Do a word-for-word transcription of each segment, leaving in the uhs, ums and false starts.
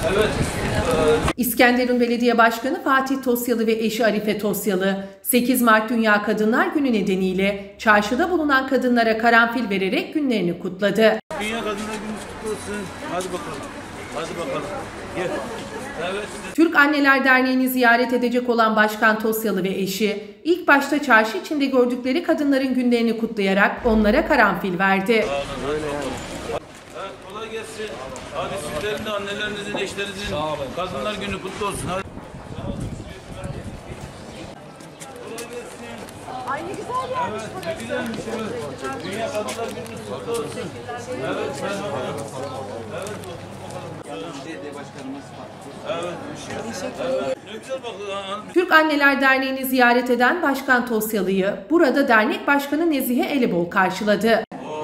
Evet. İskenderun Belediye Başkanı Fatih Tosyalı ve eşi Arife Tosyalı, sekiz Mart Dünya Kadınlar Günü nedeniyle çarşıda bulunan kadınlara karanfil vererek günlerini kutladı. Dünya Kadınlar Günü kutlu olsun. Hadi bakalım. Hadi bakalım. Gel. Evet. Türk Anneler Derneği'ni ziyaret edecek olan Başkan Tosyalı ve eşi, ilk başta çarşı içinde gördükleri kadınların günlerini kutlayarak onlara karanfil verdi. Sağ olun. Öyle yani. Evet, kolay gelsin. Hadi sizlerin de annelerinizin, eşlerinizin Kadınlar Günü kutlu olsun. Hadi. Ay ne güzel yermiş Evet, ne güzelmiş evet. Dünya Kadınlar Günü kutlu olsun. Evet, merhaba. Evet, Belediye başkanımız var. evet. Evet. Ne güzel bakın. Türk Anneler Derneği'ni ziyaret eden Başkan Tosyalı'yı burada dernek başkanı Nezihe Elibol karşıladı.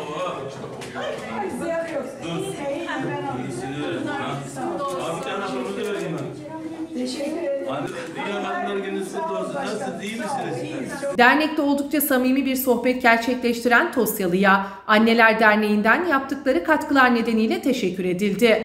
Dernekte oldukça samimi bir sohbet gerçekleştiren Tosyalı'ya Anneler Derneği'nden yaptıkları katkılar nedeniyle teşekkür edildi.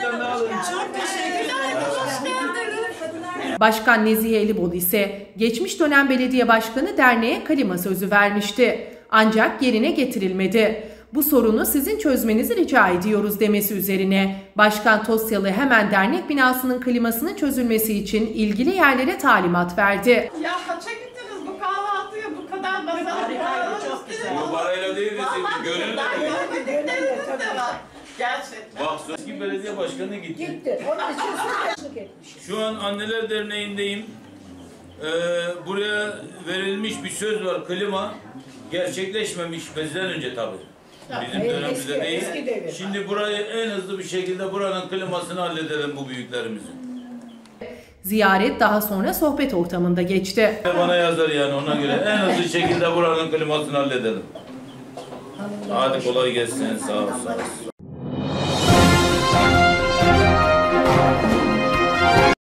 Başkan Nezihe Elibol ise geçmiş dönem belediye başkanı derneğe klima sözü vermişti. Ancak yerine getirilmedi. Bu sorunu sizin çözmenizi rica ediyoruz demesi üzerine Başkan Tosyalı hemen dernek binasının klimasının çözülmesi için ilgili yerlere talimat verdi. Ya kaça gittiniz bu kahvaltıya bu kadar basit? Çok güzel. Bu parayla değil de gönüllü de Görmedikleriniz de var. Gerçekten. bak eski belediye başkanı gitti. Gitti. Onun için sırdaşlık etmiş. Şu an Anneler Derneği'ndeyim. Ee, buraya verilmiş bir söz var. Klima gerçekleşmemiş bizden önce tabii. Bizim dönemimizde eski, değil. eski devir. Şimdi burayı en hızlı bir şekilde buranın klimasını halledelim bu büyüklerimizin. Ziyaret daha sonra sohbet ortamında geçti. Bana yazar yani ona göre en hızlı şekilde buranın klimasını halledelim. Hadi kolay gelsin. Sağ ol. Sağ ol.